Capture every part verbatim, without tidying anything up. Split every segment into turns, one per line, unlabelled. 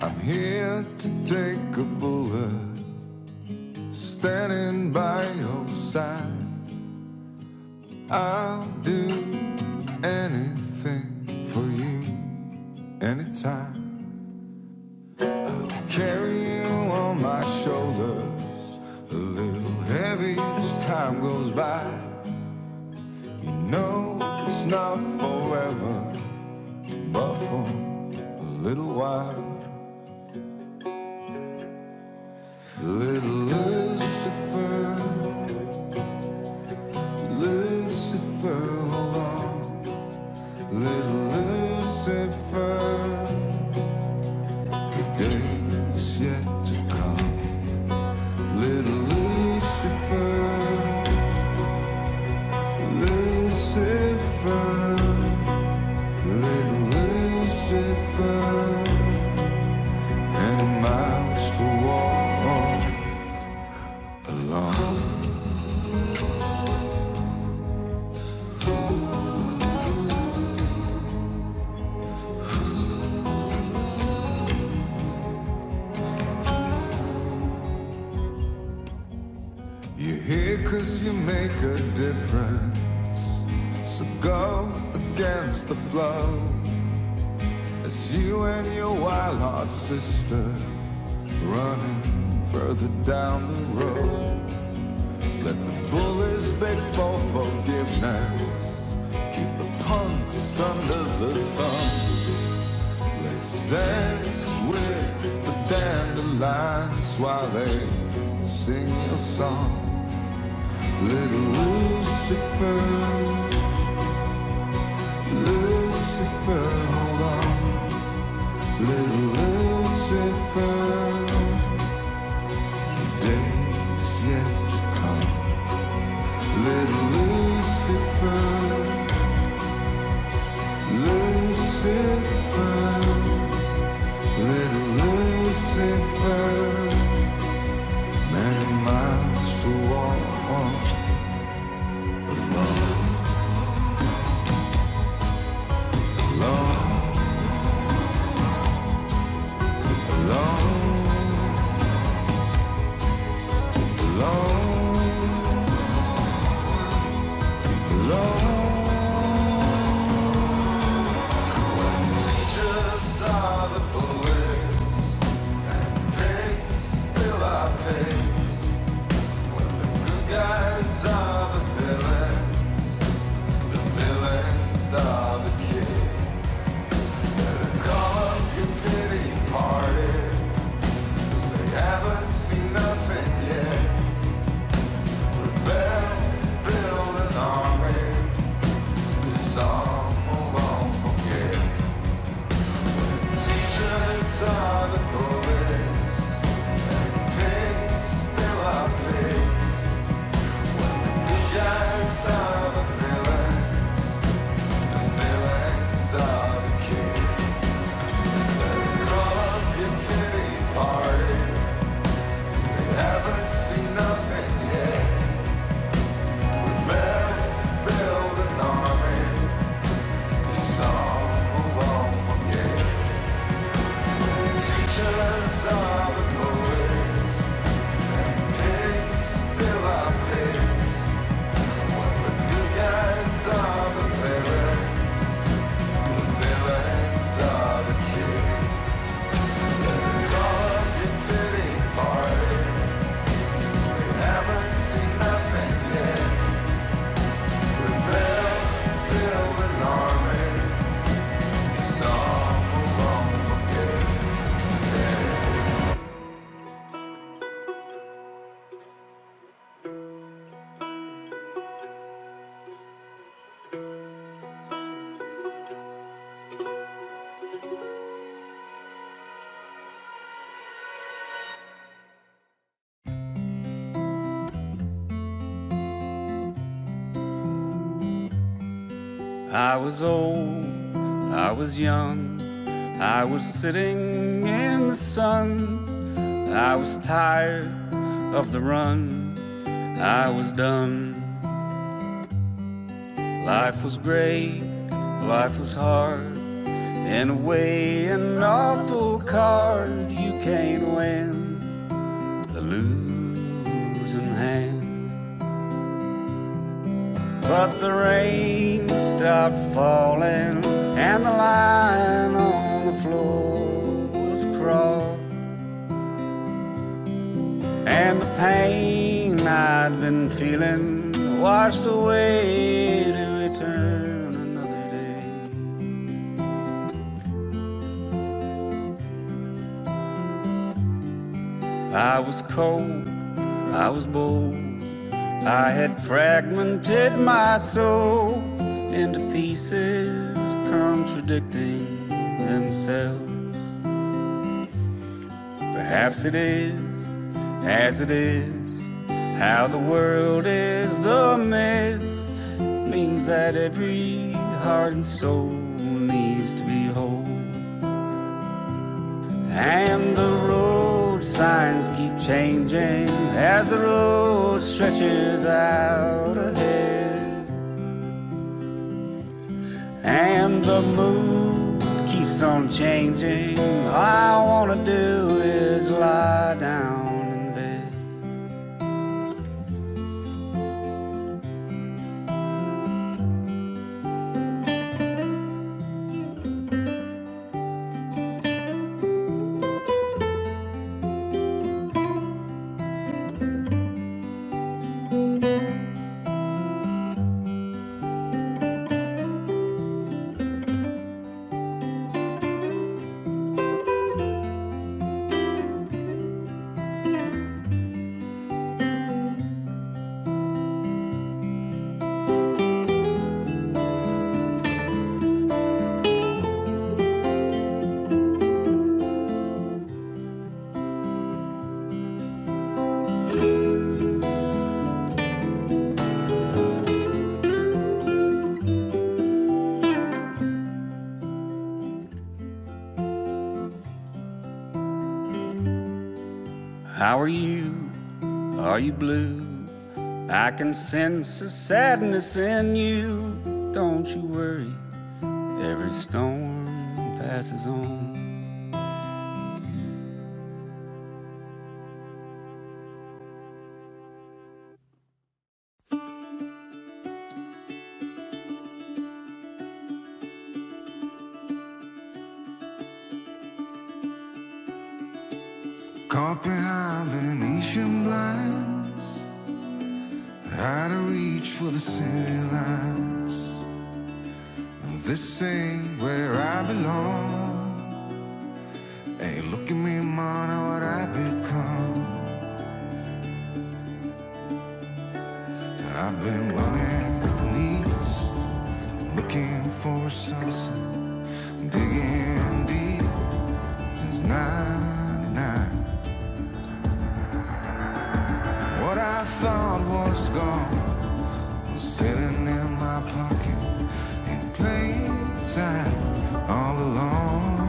I'm here to take a bullet, standing by your side. I'll do anything for you, anytime. I'll carry you on my shoulders, a little heavy as time goes by. You know it's not forever, but for a little while. Little Lucifer, Lucifer, hold on. Little Lucifer, the day's yet to come. Little Lucifer, Lucifer, little Lucifer, many miles to walk alone. You're here 'cause you make a difference, so go against the flow as you and your wild-heart sister running further down the road. Let the bullies beg for forgiveness, keep the punks under the thumb. Let's dance with the dandelions while they sing your song. Little Lucifer, Lucifer, hold on. Little Lucifer, the day's yet to come. Little Lucifer, Lucifer, little Lucifer, many miles to walk alone. Alone. Alone, alone, alone. When teachers are the bullets and pigs still are pigs, when the good guys are the villains, the villains are the kids. Better call off your pity party, haven't seen nothing yet. Rebel, build an army, disarm, move on, forget. When teachers are the bullies and pigs still are pigs, when the good guys are the villains, the villains are the kids. Better call off your pity party, haven't seen nothing yet. Rebel, build an army, disarm, move on, forget. When teachers are the bullies and pigs still are pigs, when the good guys are the villains, the villains are the kids. Better call off your pity party, haven't seen nothing yet. Rebel, build an army, disarm, move on, forget. Yeah.
I was old, I was young, I was sitting in the sun. I was tired of the run, I was done. Life was great, life was hard, in a way an awful card. but the rain stopped falling and the line on the floor was crossed. And the pain I'd been feeling washed away to return another day. I was cold, I was bold, I had fragmented my soul into pieces contradicting themselves. Perhaps it is as it is, how the world is the mess, means that every heart and soul needs to be whole. And the road signs keep changing as the road stretches out ahead, and the mood keeps on changing. All I wanna do is lie down. How are you? Are you blue? I can sense a sadness in you. Don't you worry, every storm passes on.
Caught behind Venetian blinds, out of reach for the city lights. This ain't where I belong. Hey, look at me, man, what I've become. I've been running east, looking for a sunset, digging deep since ninety-nine. What I thought was gone was sitting in my pocket in plain sight all along.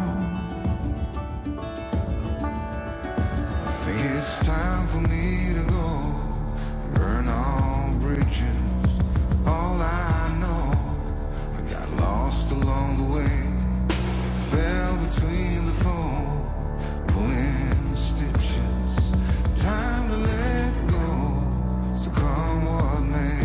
I think it's time for me to go, burn all bridges. All I know, I got lost along the way, fell between the foam, pulling stitches. Time to let go, so come what may.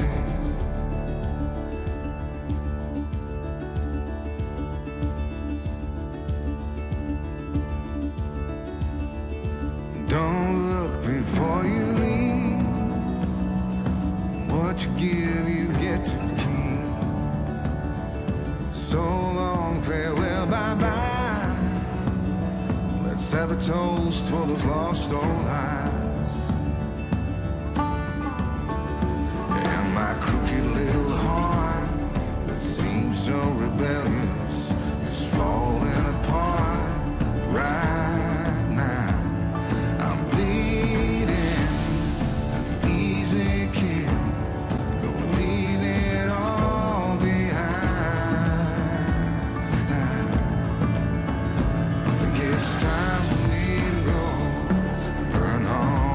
Don't look before you leave. What you give, you get to keep. So long, farewell, bye-bye. Let's have a toast for those lost old lives. And my crooked little heart that seems so rebellious is falling apart right now. I'm bleeding, an easy kid, gonna leave it all behind. I think it's time for me to go, burn all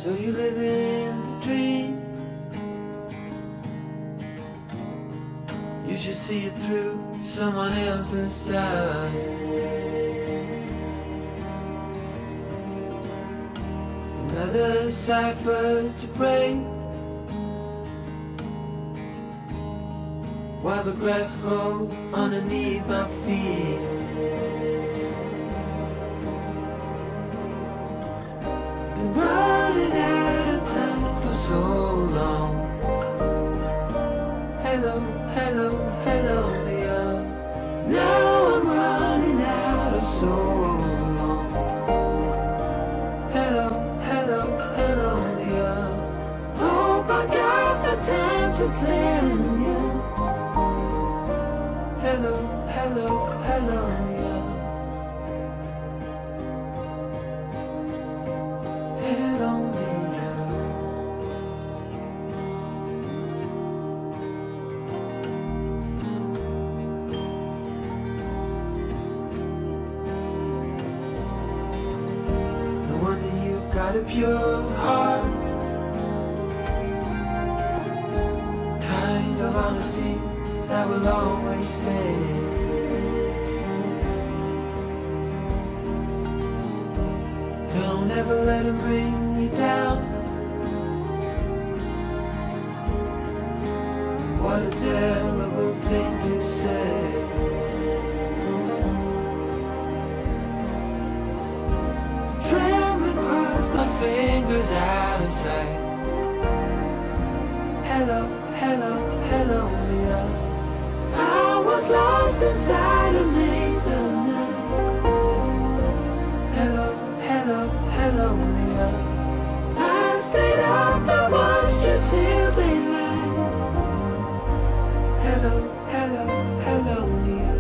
So you live in the dream. You should see it through someone else's side. Another cipher to break, while the grass grows underneath my feet. Been running out of time for so long. Hello, hello, hello, Leah. Now I'm running out of so long. Hello, hello, hello, Leah. Hope I got the time to tell you. Hello, hello, hello, Leah. Hello, Leah. No wonder you got a pure heart, kind of honesty that will always stay. Don't ever let him bring you down. What a terrible thing to say. Trembling across my fingers out of sight. Hello, hello, hello, Leah. I was lost inside a maze of night. Hello, hello, hello, Leah. I stayed up and watched you till daylight. Hello, hello, hello, Leah.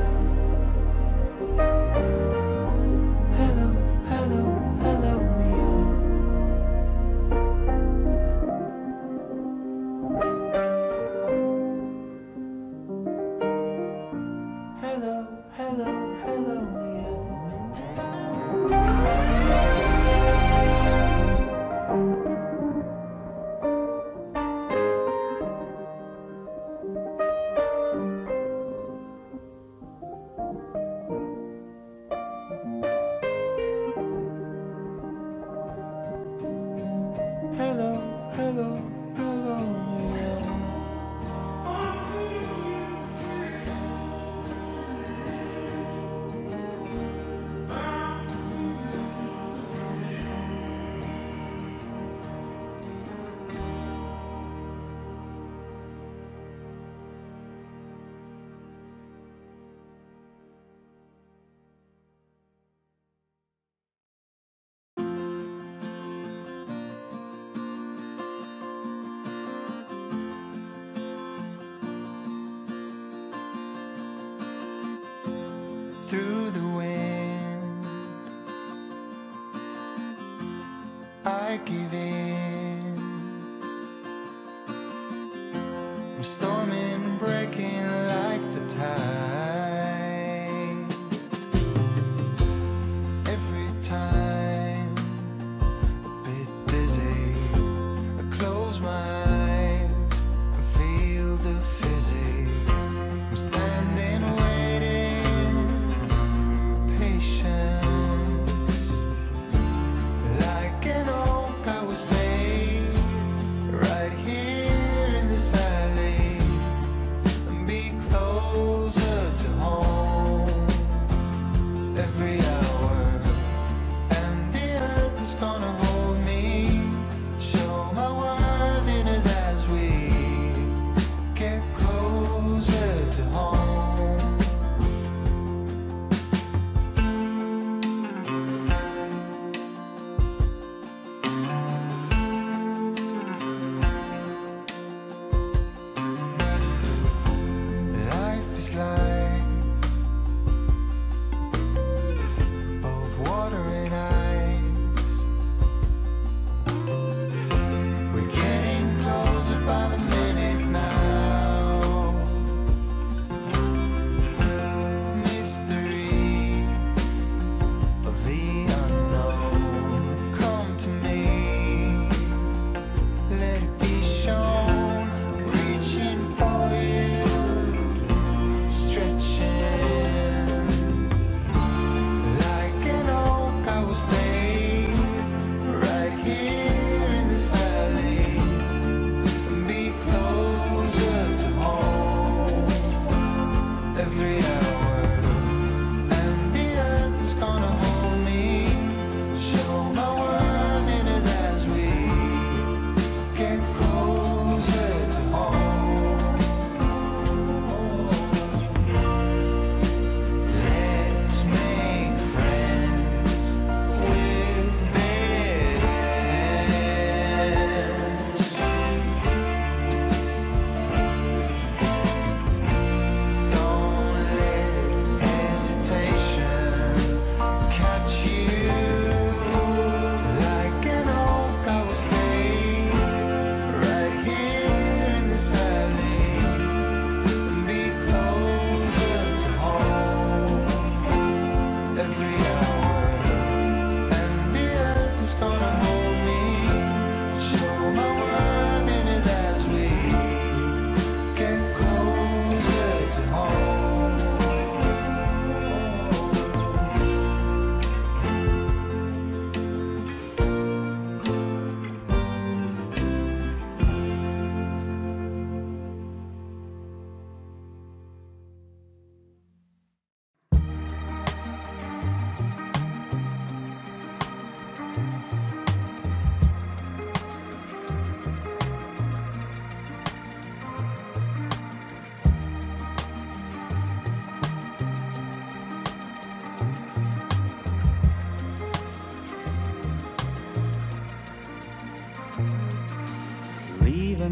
Hello, hello, hello, Leah. Hello, hello, hello, Leah. Hello, hello, hello, Leah. Through the wind, I give in. I'm storming, breaking like the tide. Every time a bit dizzy, I close my eyes and feel the fizzy. I'm standing waiting, patience, like an oak I was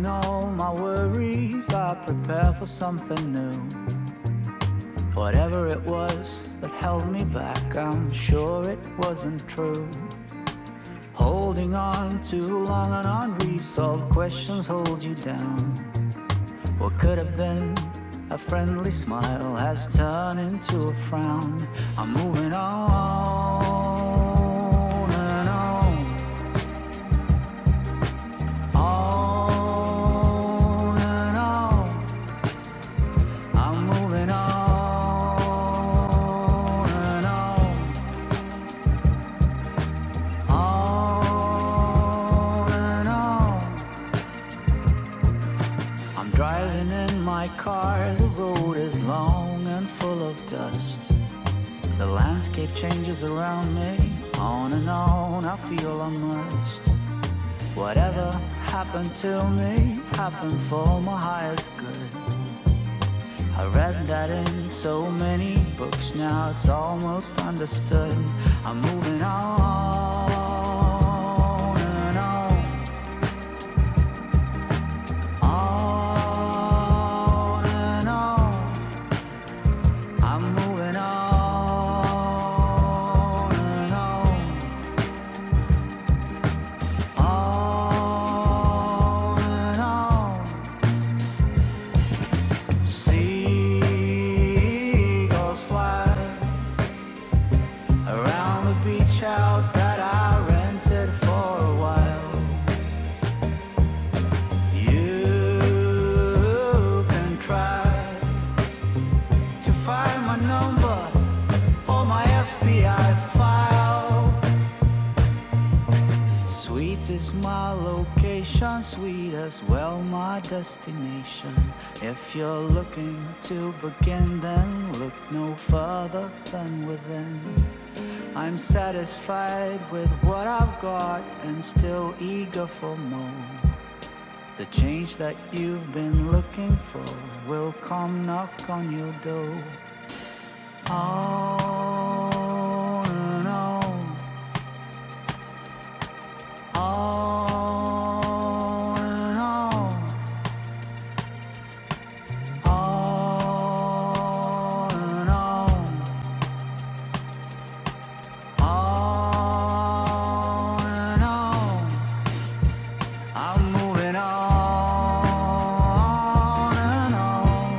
Hiding all my worries, I prepare for something new. Whatever it was that held me back, I'm sure it wasn't true. Holding on too long on unresolved questions holds you down. What could have been a friendly smile has turned into a frown. I'm moving on and on, on and on. I'm moving on and on, on and on. I'm driving in my car, the road is long and full of dust. The landscape changes around me, on and on I feel immersed. Whatever happened to me, happened for my highest good. I read that in so many books, now it's almost understood. I'm moving on and on, on and on. I'm moving on and on, on and on. Seagulls fly around the beach house that I rented for a while. You can try to find my number or my F B I file. Sweet is my location, sweet as well my destination. If you're looking to begin, then look no further than within. I'm satisfied with what I've got and still eager for more. The change that you've been looking for will come knock on your door. On and on, on and on, on and on, on and on. I'm moving on and on,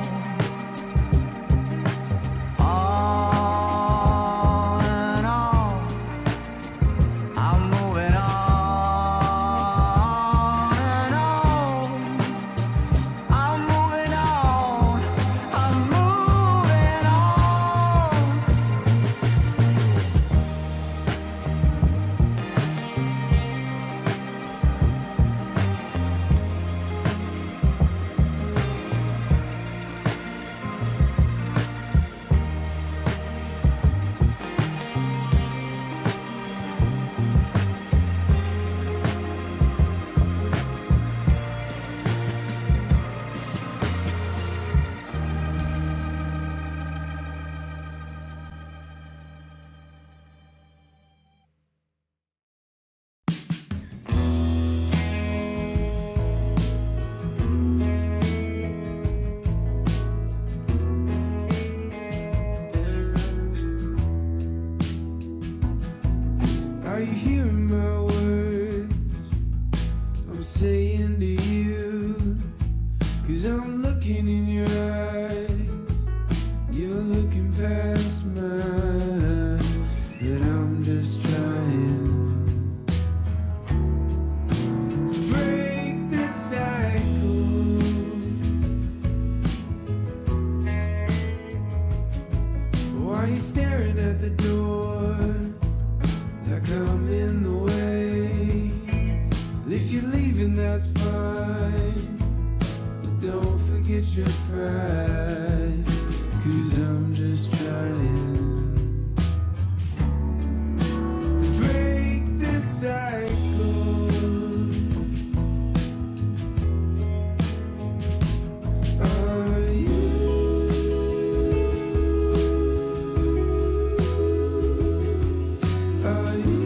on and on. I'm moving on and on. I'm moving on. I'm moving on.
Are you hearing my words I'm saying to you? 'Cause I'm looking in your eyes, you're looking past mine, but I'm just trying to break this cycle. Why are you staring at the door like I'm in the way? If you're leaving, that's fine, but don't forget your pride, 'cause I'm just trying to break this cycle. Are you Are you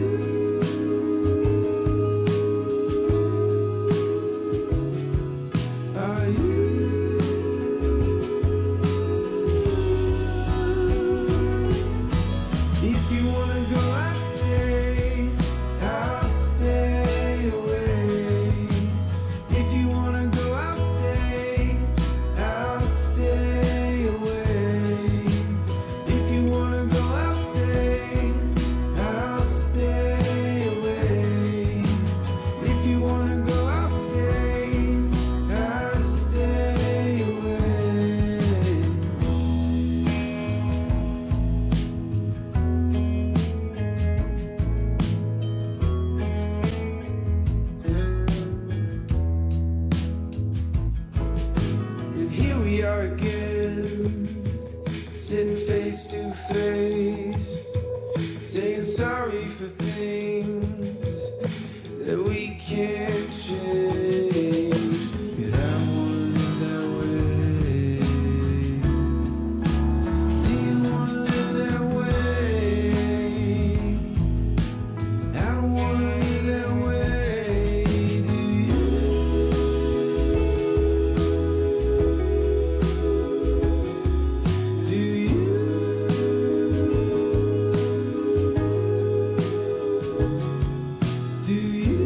sitting face to face, saying sorry for things that we can't change. 'Cause I don't wanna live that way. Do you wanna live that way? I don't wanna live that way. Do you? Do you? Do you?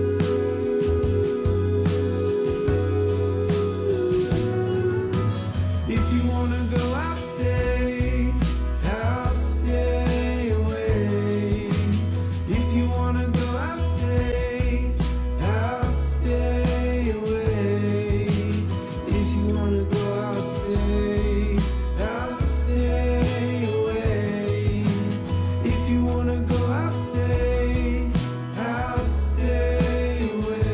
If you wanna go, I'll stay. I'll stay away. If you wanna go, I'll stay. I'll stay away. If you wanna go, I'll stay. I'll stay away. If you wanna go, I'll stay. I'll stay away.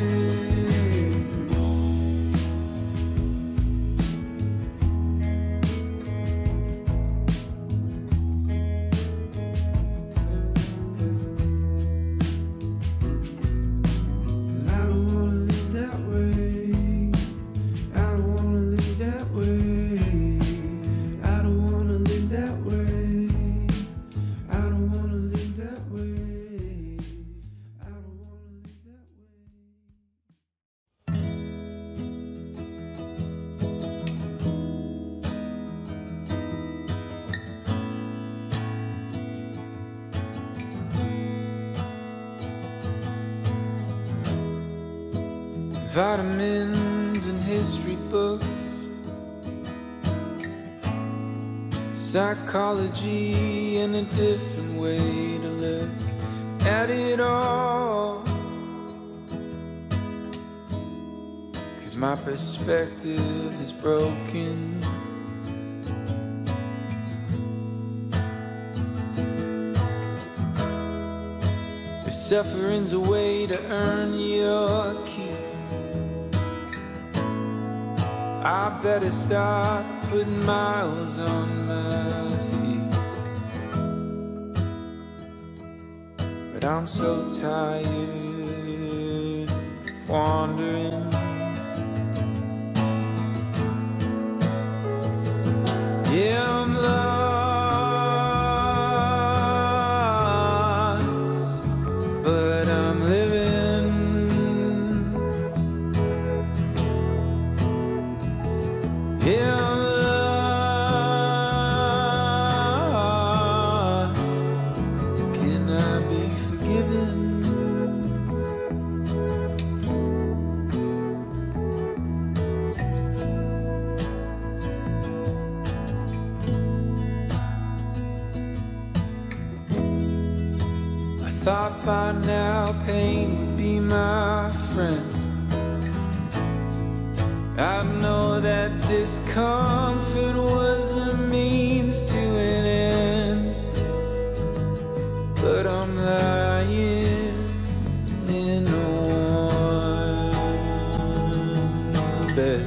I don't wanna live that way. I don't wanna live that way. I don't wanna live that way. I don't wanna live that way. I don't wanna live that way. Vitamins and history books, psychology and a different way to look at it all. 'Cause my perspective is broken. If suffering's a way to earn your keep, I better start putting miles on my feet. But I'm so tired of wandering. Yeah, I'm lost, but I'm living. Yeah, I'm lost. Can I be forgiven? I thought by now pain would be my friend. I know that discomfort was a means to an end, but I'm lying in a warm bed.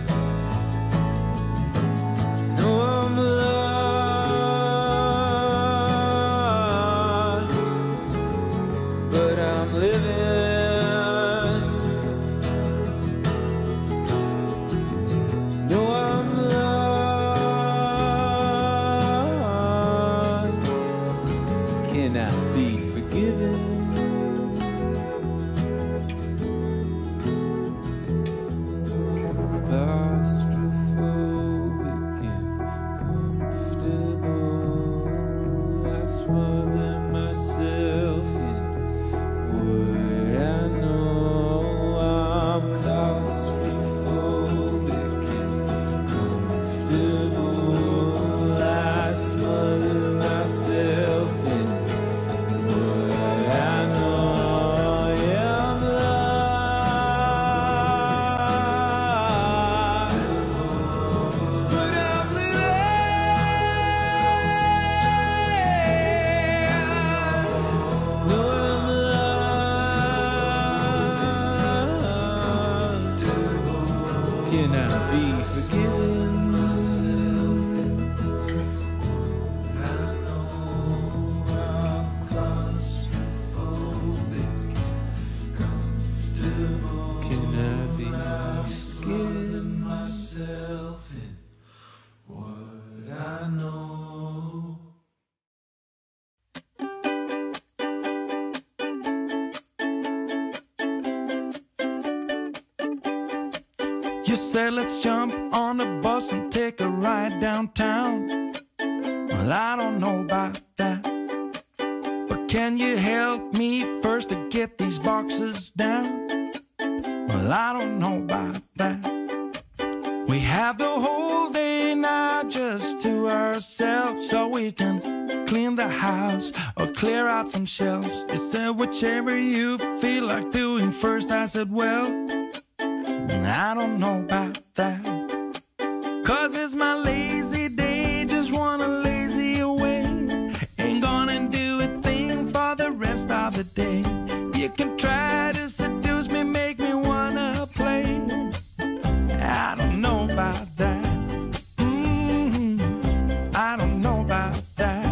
No, I'm lost, but I'm living. No, I'm lost. Can I be forgiven? Claustrophobic and comfortable. I smother myself in what I know. I'm claustrophobic and comfortable. I smother myself in what I know. Yeah, I'm lost, but I'm living. No, I'm lost. Can I be forgiven? You said let's jump on the bus and take a ride downtown. Well, I don't know about that, but can you help me first to get these boxes down? Well, I don't know about that. We have the whole day now just to ourselves, so we can clean the house or clear out some shelves. You said whichever you feel like doing first. I said, well, I don't know about that, 'cause it's my lazy day, just wanna lazy away. Ain't gonna do a thing for the rest of the day. You can try to seduce me, make me wanna play. I don't know about that. Mm-hmm. I don't know about that.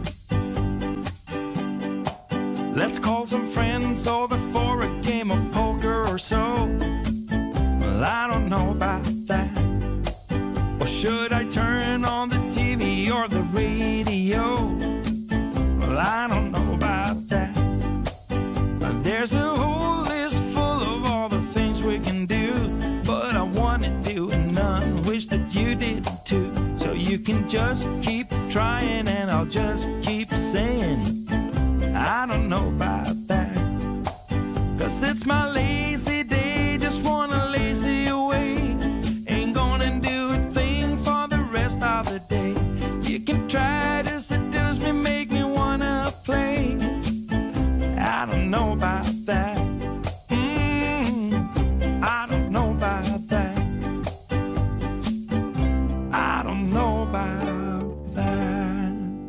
Let's call some friends over for a game of poker or so. Well, I don't know about that. Or should I turn on the T V or the radio? Well, I don't know about that. There's a whole list full of all the things we can do, but I wanna do none, wish that you did too. So you can just keep trying and I'll just keep saying I don't know about that, 'cause it's my lazy day, just wanna lazy away. Ain't gonna do a thing for the rest of the day. You can try to seduce me, make me wanna play. I don't know about that. Mm, I don't know about that. I don't know about that.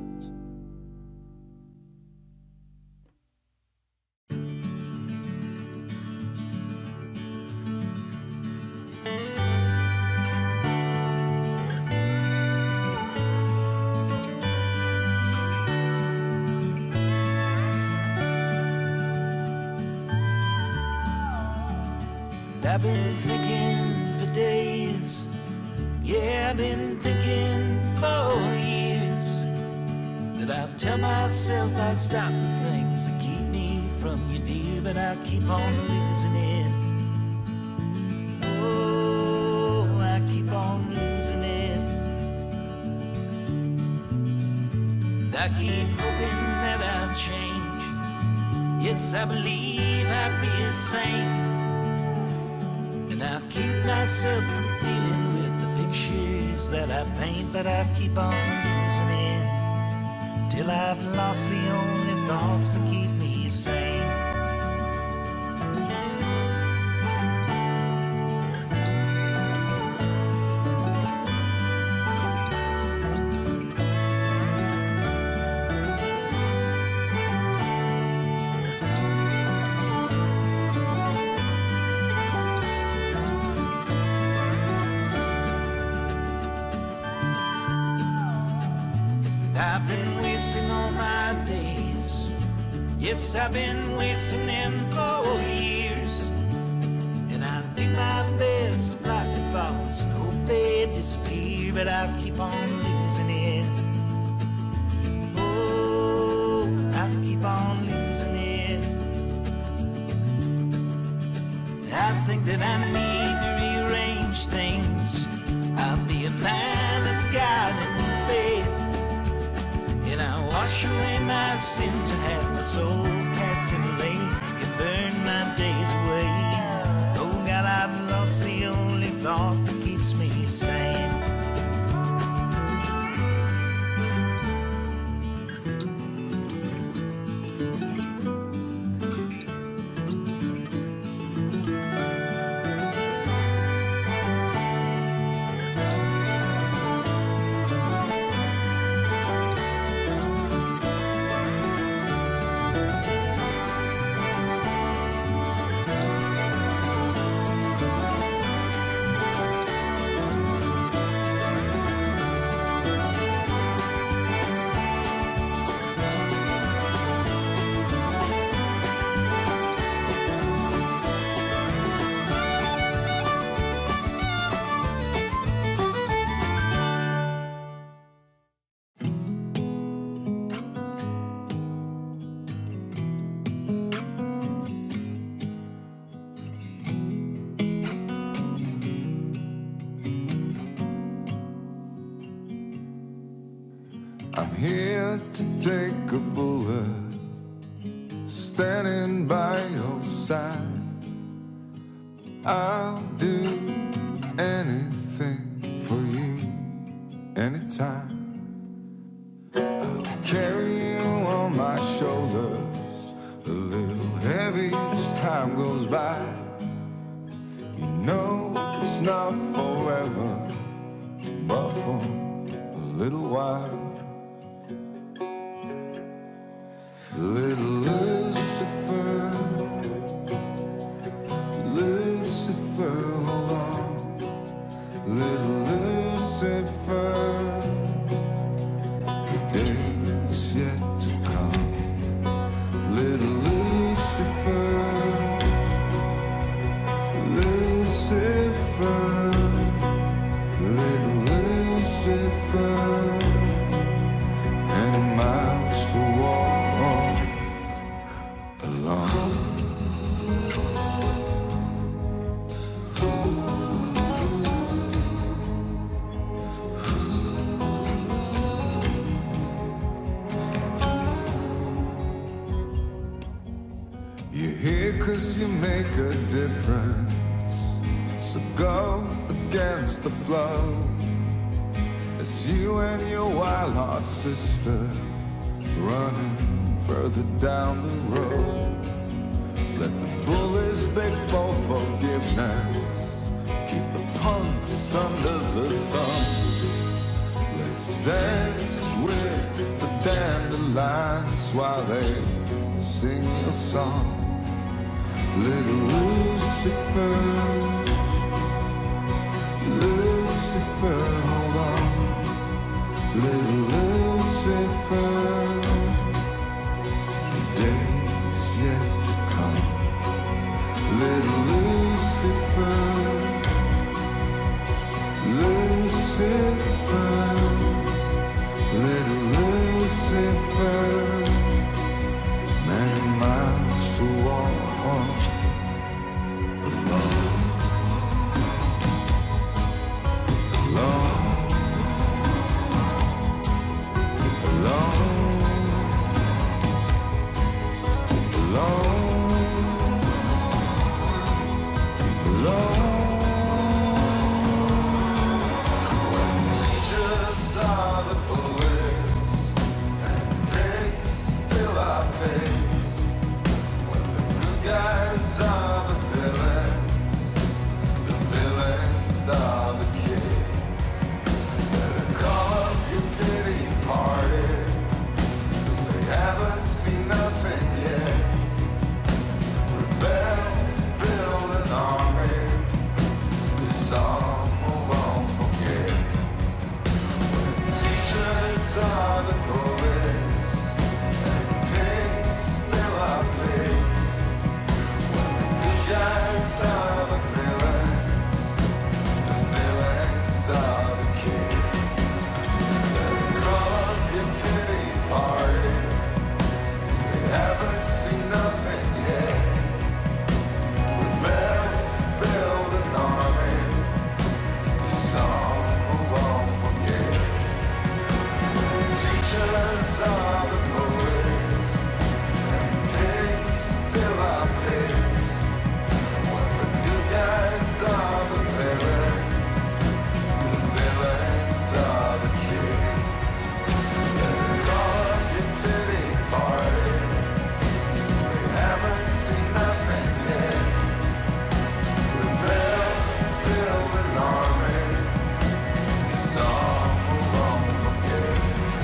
I've been thinking for days, yeah, I've been thinking for years, that I'll tell myself I'll stop the things that keep me from you, dear, but I keep on losing it. Oh, I keep on losing it. And I keep hoping that I'll change. Yes, I believe I'll be a saint. And I keep myself from feeling with the pictures that I paint, but I keep on losing it till I've lost the only thoughts that keep me sane. I've been wasting all my days. Yes, I've been wasting them for years. And I do my best to block the thoughts and hope they disappear, but I keep on losing it. Oh, I keep on losing it. I think that I need to rearrange things. I'll be a man of God and faith. And I wash away my sins and have my soul cast in the lake and burn my days away. Oh God, I've lost the only thought that keeps me sane.
I'm here to take a bullet, standing by your side. I'll do anything for you, anytime. I'll carry you on my shoulders, a little heavy as time goes by. You know it's not forever, but for a little while. Little Lucifer, Lucifer, hold on. Little Lucifer, the day's yet to come. Little Lucifer, Lucifer, little Lucifer, many miles to walk alone. You're here 'cause you make a difference, so go against the flow as you and your wild-heart sister running further down the road. Let the bullies beg for forgiveness, keep the punks under the thumb. Let's dance with the dandelions while they sing your song. Little Lucifer, Lucifer, hold on. Little Lucifer, the day's yet to come. Little Lucifer, Lucifer, little Lucifer, many miles to walk alone. Alone, alone, alone, alone. When teachers are the bullets and pigs still are pigs, when the good guys are the villains, the villains are the kids. Better call off your pity party, 'cause they haven't seen nothing yet. Rebel, build an army, disarm, move on, forget. When teachers are the bullies and pigs still are pigs, when the good guys are the villains, the villains are the kids. Better call off your pity party, 'cause they haven't seen nothing yet. Rebel, build an army, disarm, move on, forget. When teachers are the bullies and pigs still are pigs, when the good guys are the villains, the villains are the kids. Better call off your pity party, 'cause they haven't seen nothing yet. Rebel, build an army, disarm, move on, forget.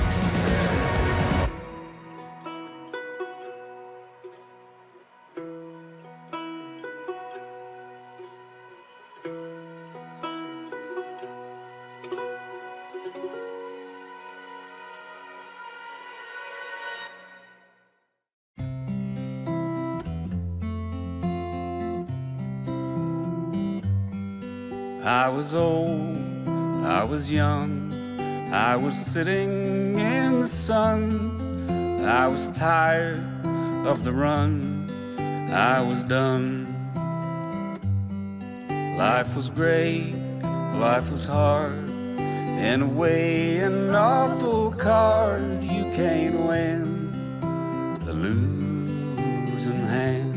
I was old, I was young, I was sitting in the sun. I was tired of the run, I was done. Life was great, life was hard, In a way, an awful card you can't win, the losing hand.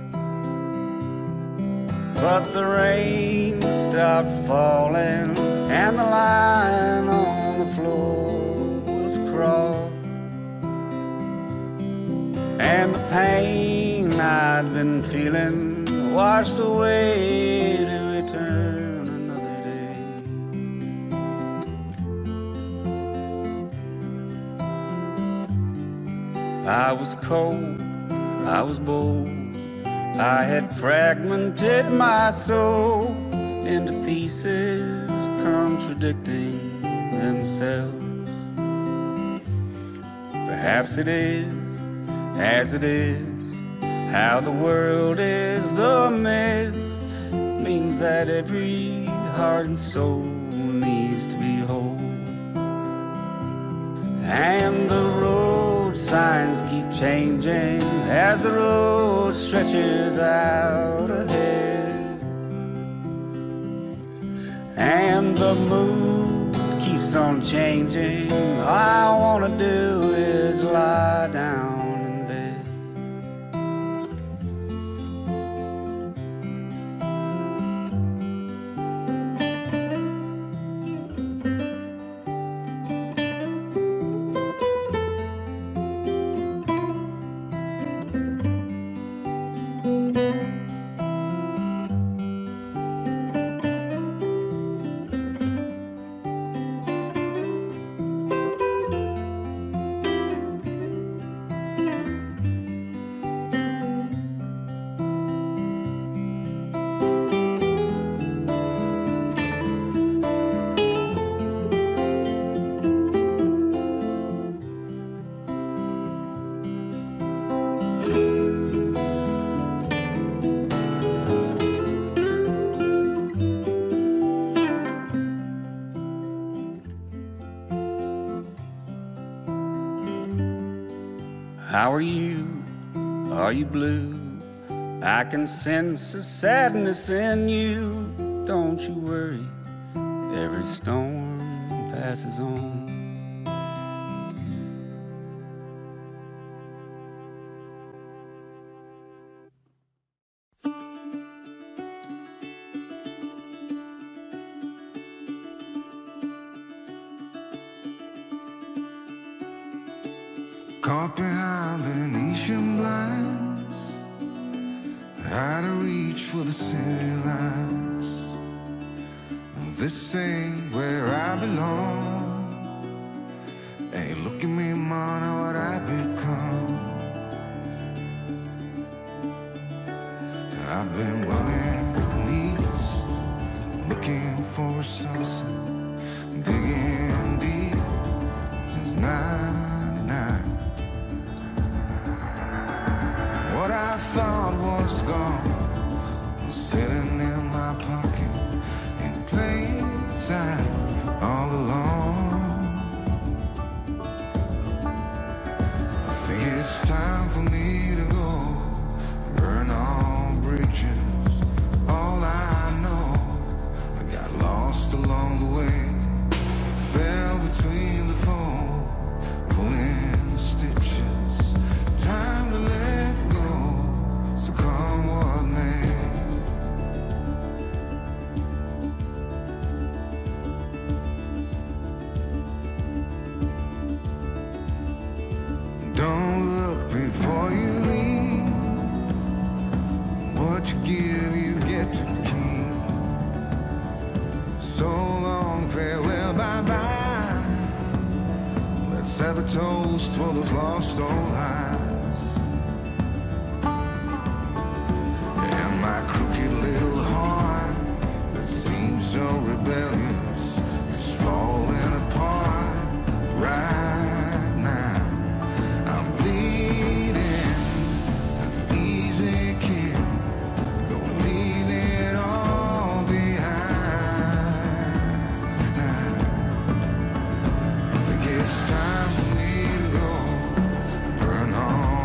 But the rain stopped falling and the line on the floor was crossed, and the pain I'd been feeling washed away to return another day. I was cold, I was bold, I had fragmented my soul into pieces contradicting themselves. Perhaps it is as it is, how the world is the mess, means that every heart and soul needs to be whole. And the road signs keep changing as the road stretches out ahead, and the mood keeps on changing. All I wanna do is lie down. How are you? Are you blue? I can sense a sadness in you. Don't you worry, every storm passes on.
Caught behind Venetian blinds, out of reach for the city lights. This ain't where I belong. Hey, look at me, man, what I've become. I've been running east, looking for a sunset, digging deep since ninety-nine. What I thought was gone was sitting in my pocket in plain sight all along. I think it's time for me to go, burn all bridges. All I know, I got lost along the way, fell between the foam, pulling stitches. Time to let go, so come what may. Don't look before you leave. What you give, you get to keep. So long, farewell, bye-bye. Let's have a toast for those lost old lives. And my crooked little heart that seems so rebellious is falling apart right now. I'm bleeding an easy kill, gonna leave it all behind. I think it's time for me to go, burn all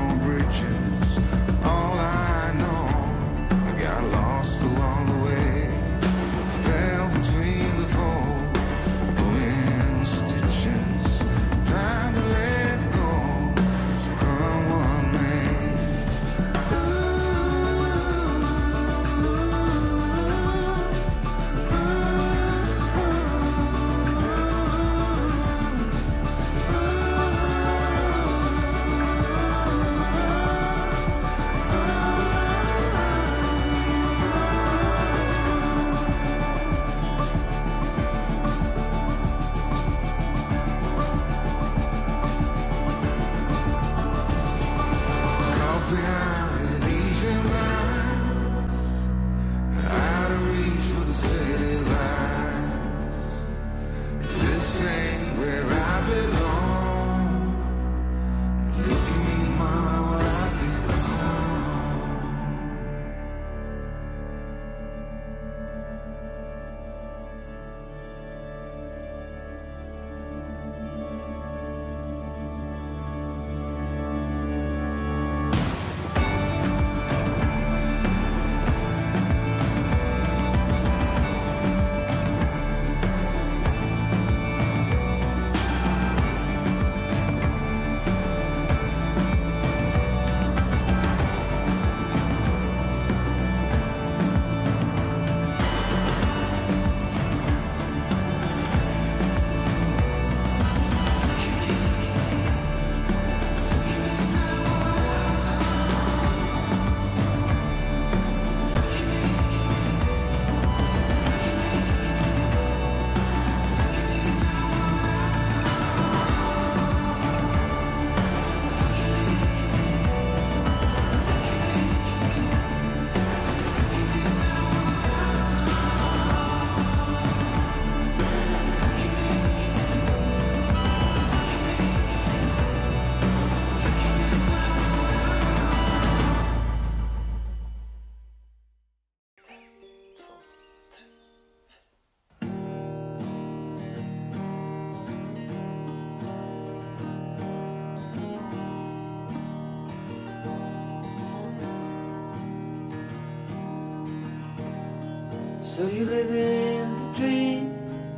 So you live in the dream.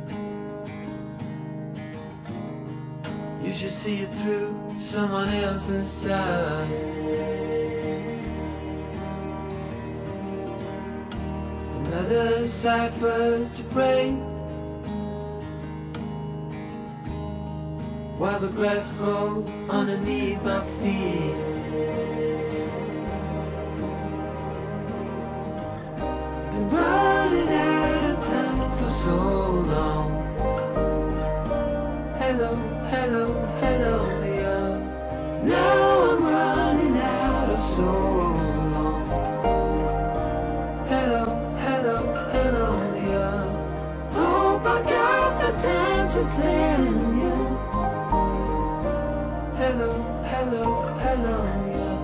You should see it through someone else's side. Another cipher to break, while the grass grows underneath my feet. Been running out of time for so long. Hello, hello, hello, Leah. Now I'm running out of so long. Hello, hello, hello, Leah. Hope I got the time to tell you. Hello, hello, hello, Leah.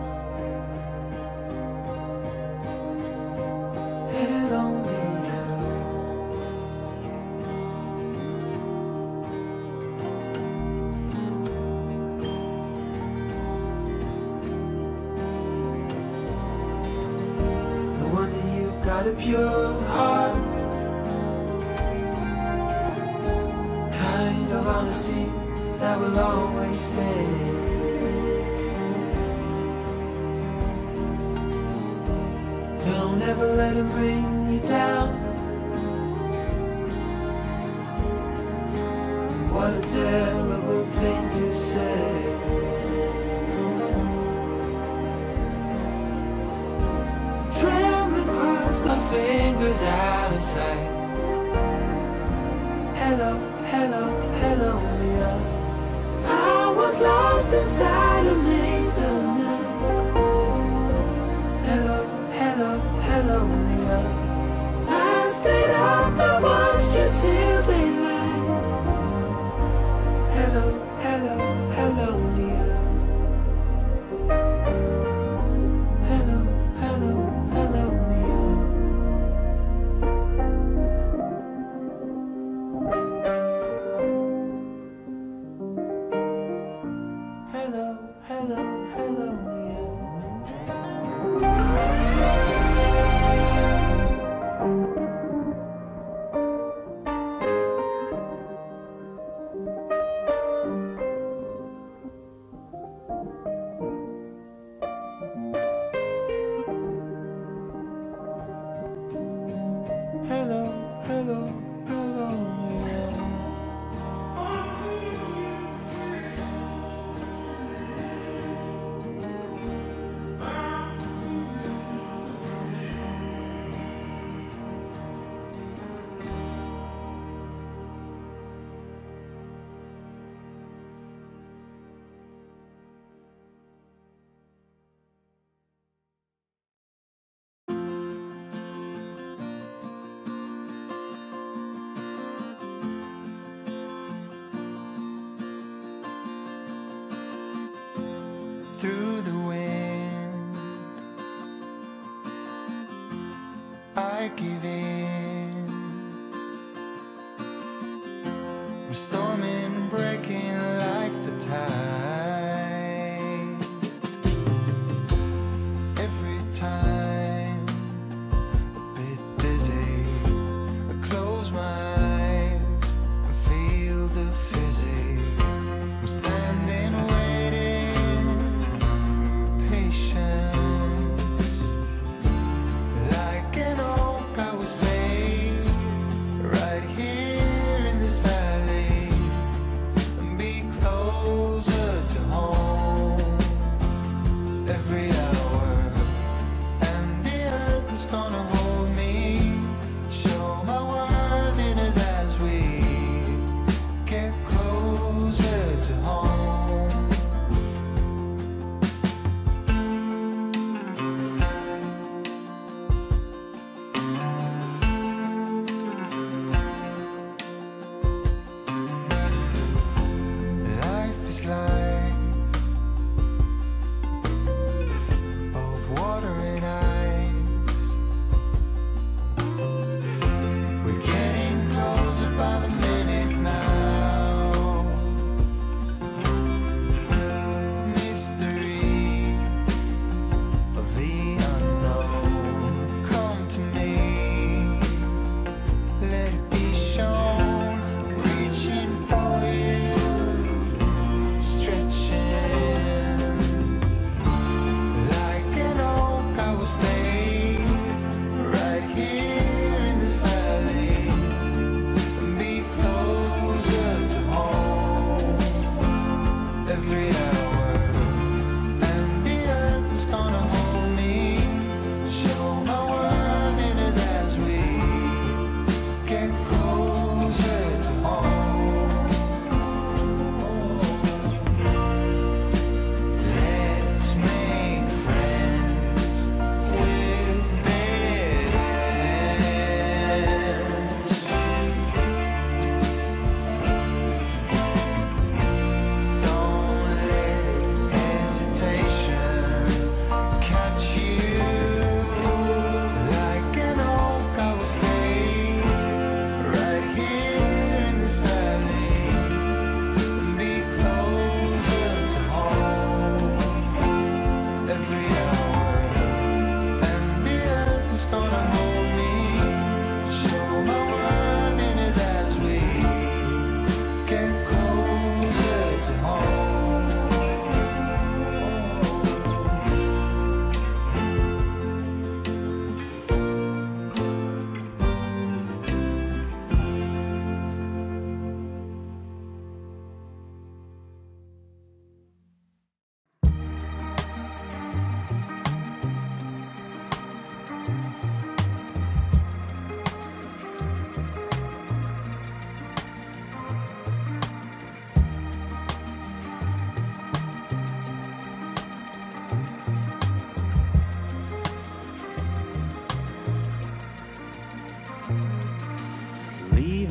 Hello, Leah. No wonder you got a pure heart, kind of honesty that will always stay. Don't ever let him bring you down. What a terrible thing to say. Trembling across my fingers out of sight. Hello, hello, hello, Leah. I was lost inside a maze of night. Hello, hello, hello, Leah. I stayed up and watched you till daylight. Hello, hello, hello, Leah. Hello, hello, hello, Leah. Hello, hello, hello, Leah. Hello, hello, hello, Leah.
Through the wind, I give in. I'm storming, breaking like the tide. Every time a bit dizzy, I close my eyes and feel the fizzy. I'm standing waiting, patience. Like an oak, I was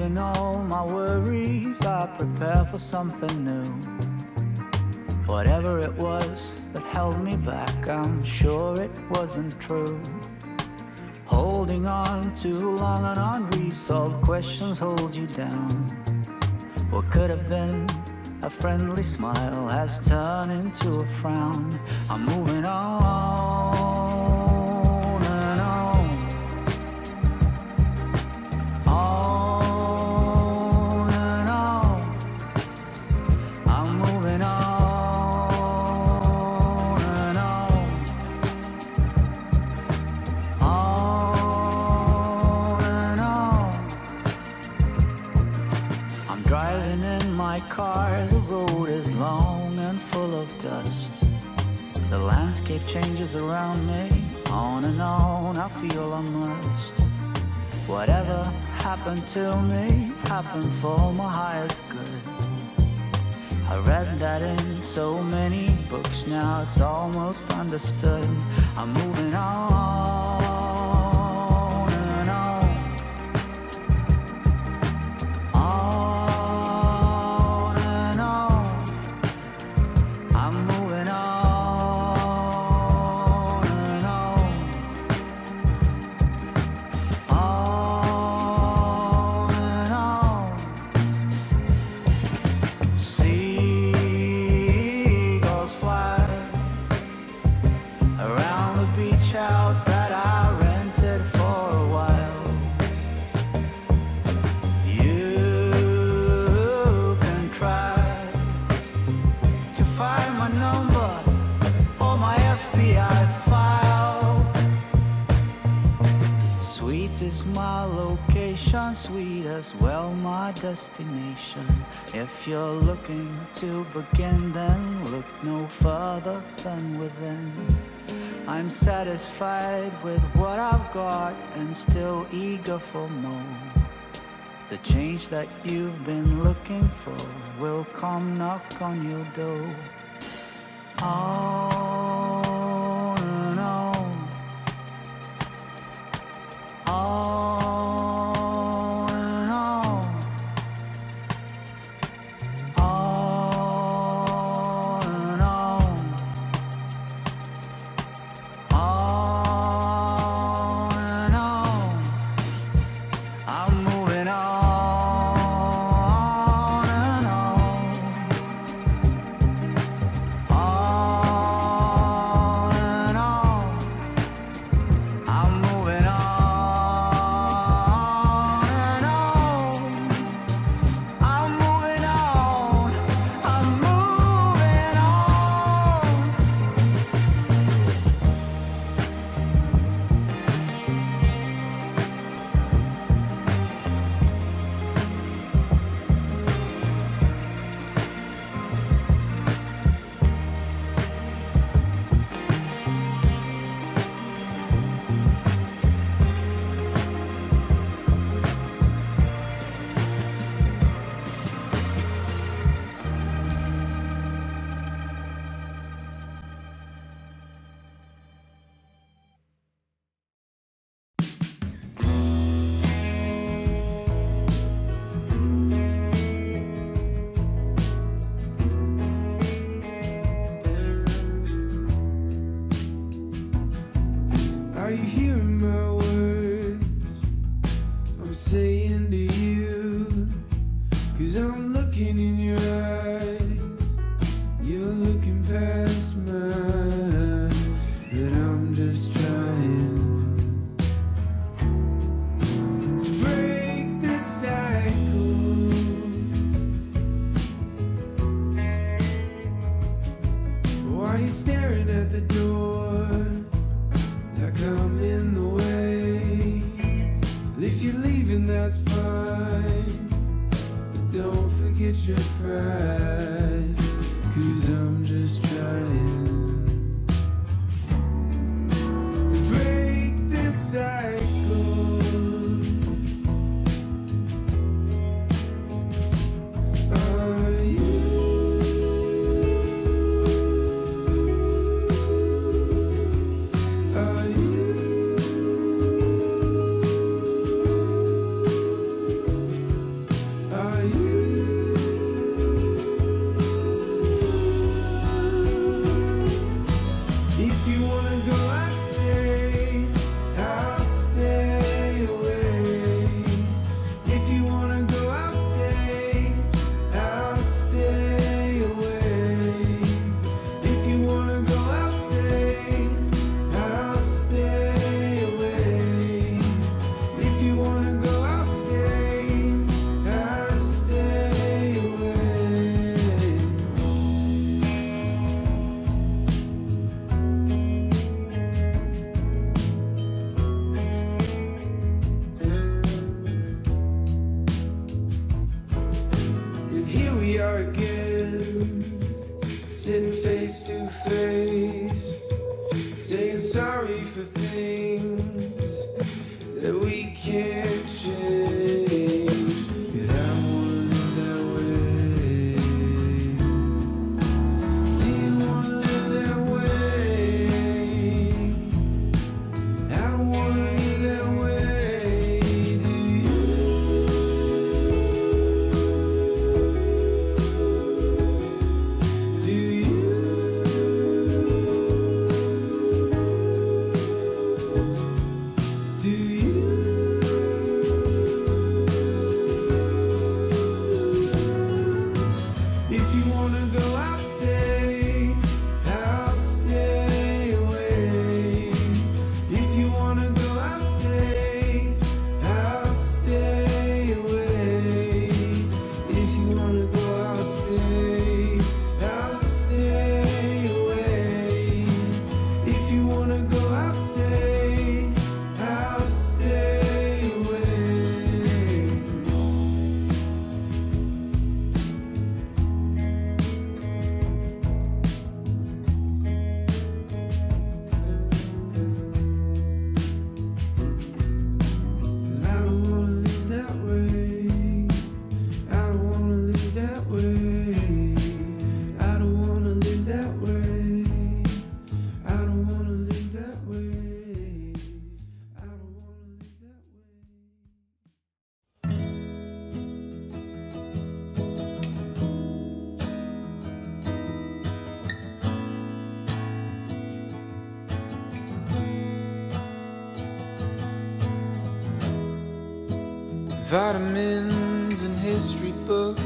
Leaving all my worries, I prepare for something new. Whatever it was that held me back, I'm sure it wasn't true. Holding on too long on unresolved questions holds you down. What could have been a friendly smile has turned into a frown. I'm moving on and on, on and on. I'm moving on and on, on and on. I'm driving in my car, the road is long and full of dust. The landscape changes around me, on and on, I feel immersed. Whatever happened to me, happened for my highest good. I read that in so many books, now it's almost understood. I'm moving on and on, on and on. I'm moving on and on, on and on. Seagulls fly around the beach house that I rented for a while. You can try to find my number or my F B I file. Sweet is my location, sweet as well my destination. If you're looking to begin, then look no further than within. I'm satisfied with what I've got and still eager for more. The change that you've been looking for will come knock on your door. On and on, on and on, on and on, on and on. I'm moving on and on, on and on. I'm moving on and on. I'm moving on. I'm moving on.
Are you hearing my words I'm saying to you? 'Cause I'm looking in your eyes, you're looking past mine, but I'm just trying to break the cycle. Why are you staring at the door? Like I'm in the way. If you're leaving, that's fine, but don't forget your pride. 'Cause I'm just trying to break this cycle. Are you? Are you? face to face, saying sorry for things that we can't change. 'Cause I don't wanna live that way. Do you wanna live that way? I don't wanna live that way. Do you? Do you? Do you? If you wanna go, I'll stay. I'll stay away. If you wanna go, I'll stay. I'll stay away. If you wanna go, I'll stay. I'll stay away. If you wanna go, I'll stay. I'll stay away. I don't wanna live that way. I don't wanna live that way. I don't wanna live that way. I don't wanna live that way. I don't wanna live that way. Vitamins and history books,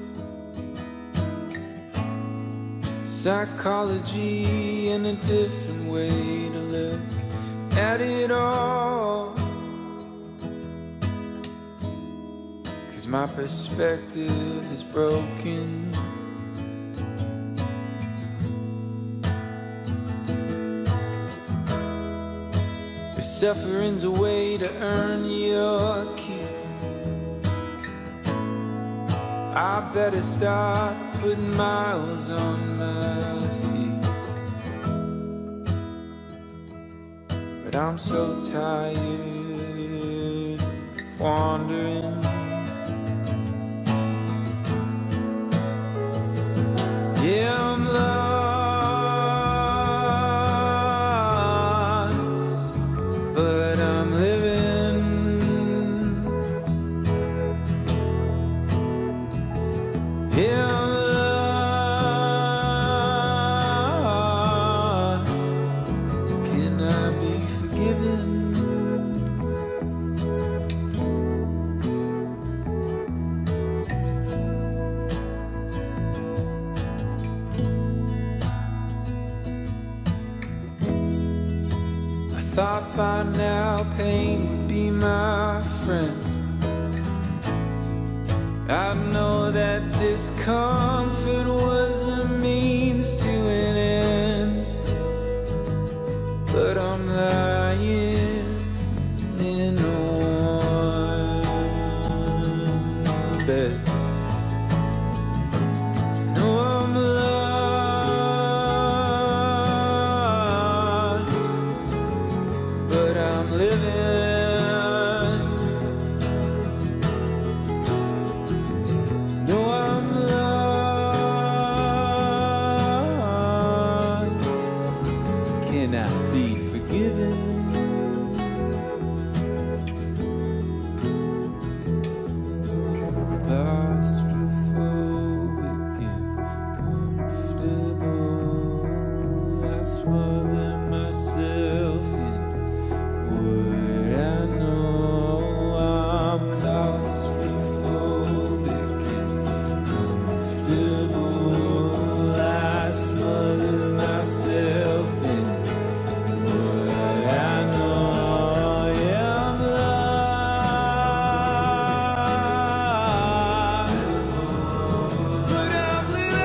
psychology and a different way to look at it all. 'Cause my perspective is broken. If suffering's a way to earn your keep, I better start putting miles on my feet. But I'm so tired of wandering. Yeah, I'm lost, but I'm living. Yeah, I'm lost. Can I be forgiven? I thought by now pain would be my friend. I know that discomfort was a means to an end, but I'm lying in a warm bed. No, I'm lost, but I'm living. No, I'm lost. Can I be forgiven? Claustrophobic and comfortable. I smother myself in what I know. I'm claustrophobic and comfortable. I smother myself in what I know. Yeah, I'm lost, but I'm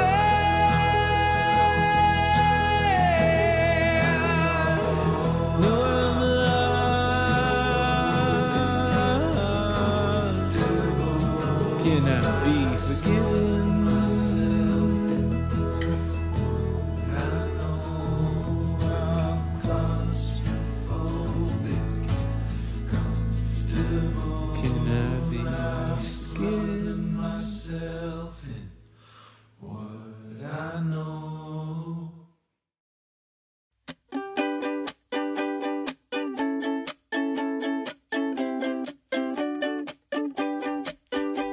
living. No, I'm lost. Can I be forgiven?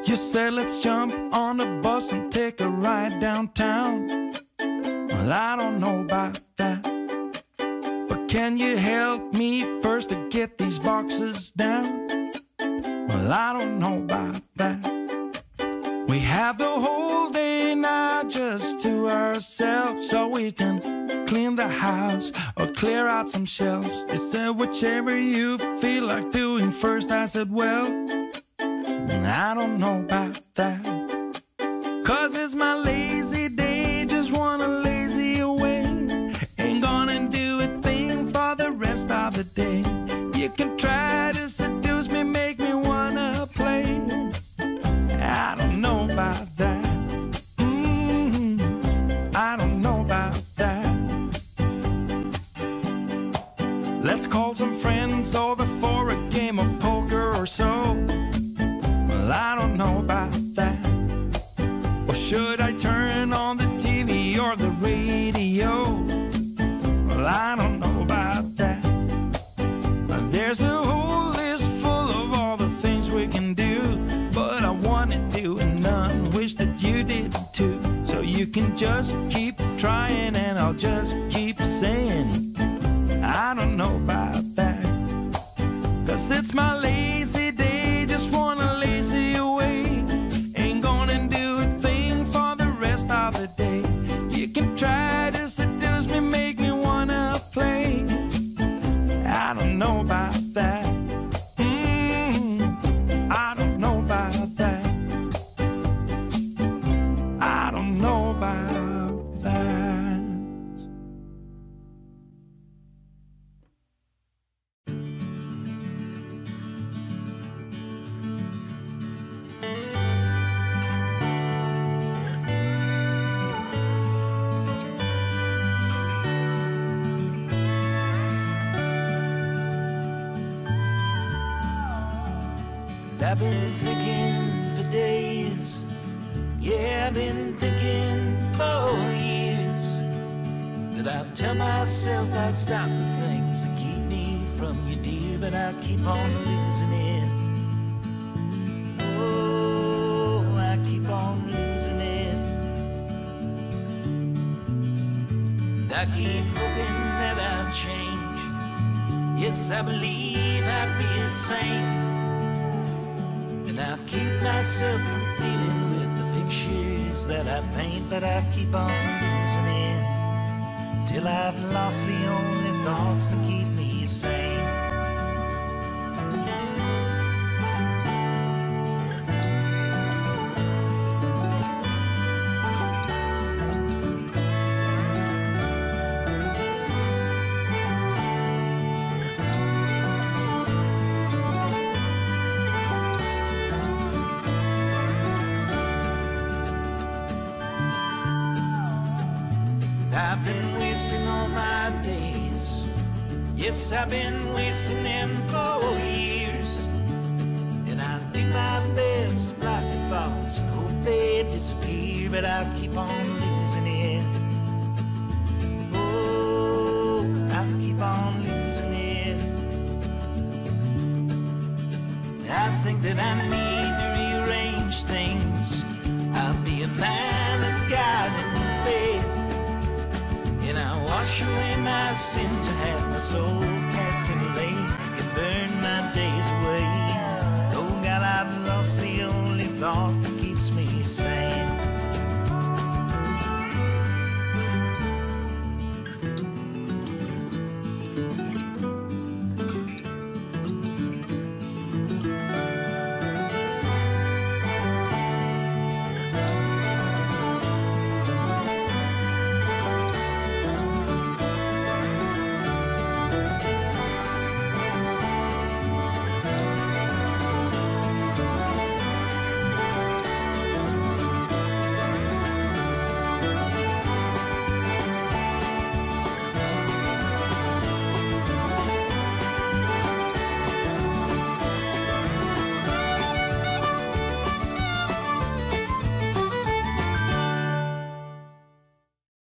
You said let's jump on the bus and take a ride downtown. Well, I don't know about that, but can you help me first to get these boxes down? Well, I don't know about that. We have the whole day now just to ourselves, so we can clean the house or clear out some shelves. You said whichever you feel like doing first. I said, well, I don't know about that, 'cause it's my lazy day, just wanna lazy away. Ain't gonna do a thing for the rest of the day. You can try to seduce me, make me wanna play. I don't know about that. Mm-hmm. I don't know about that. Let's call some friends over for a game of poker or so. Well, I don't know about that. Or should I turn on the T V or the radio? Well, I don't know about that. There's a whole list full of all the things we can do, but I wanna do none, wish that you did too. So you can just keep trying and I'll just keep saying I don't know about that, 'cause it's my lazy day, just wanna lazy away. Ain't gonna do a thing for the rest of the day. You can try to seduce me, make me wanna play. I don't know about that. Mm, I don't know about that. I don't know about that.
I've been thinking for days, yeah, I've been thinking for years, that I'll tell myself I'll stop the things that keep me from you, dear, but I keep on losing it. Oh, I keep on losing it. And I keep hoping that I'll change. Yes, I believe I'll be a saint. And I keep myself from feeling with the pictures that I paint, but I keep on losing it till I've lost the only thoughts that keep me sane. I've been wasting all my days. Yes, I've been wasting them for years. And I do my best to block the thoughts and hope they disappear, but I keep on losing it. Oh, I keep on losing it. I think that I need to rearrange things. I'll be a man of God and faith. And I wash away my sins and have my soul cast in a lake and burn my days away. Oh God, I've lost the only thought that keeps me sane.